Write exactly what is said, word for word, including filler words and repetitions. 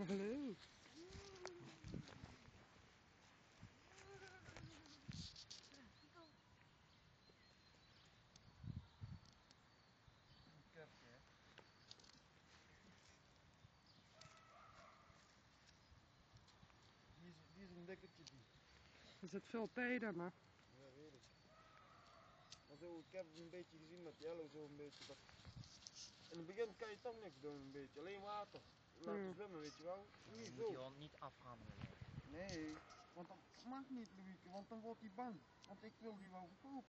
Hallo. Die is, die is een dekkertje die. Er zit veel tedermer. Ja, weet ik. Maar zo, ik heb hem een beetje gezien met yellow zo een beetje. Dat... In het begin kan je toch niks doen een beetje, alleen water. Laten Hmm. zwemmen, weet je wel. Je Niet moet zo. die hond niet afhameren. Nee, want dat mag niet, Louieke, want dan wordt hij bang. Want ik wil die wel verkopen.